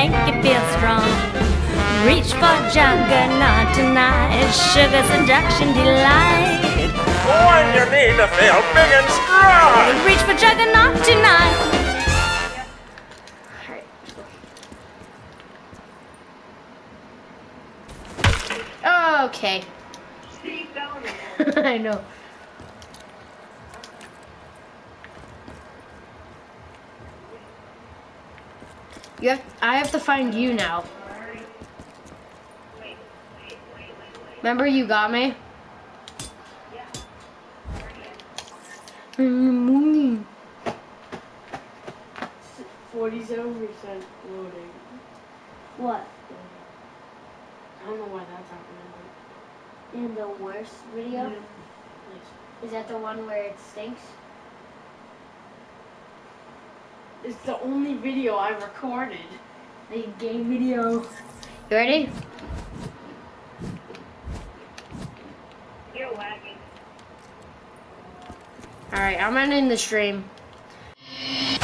make you feel strong. Reach for juggernaut tonight, sugar seduction delight. When you need to feel big and strong. Reach for juggernaut tonight. Okay. I know. I have to find you now. Remember you got me? 47% loading. What? I don't know why that's happening. In the worst video? Is that the one where it stinks? It's the only video I recorded. The game video. You ready? You're wagging. Alright, I'm ending the stream.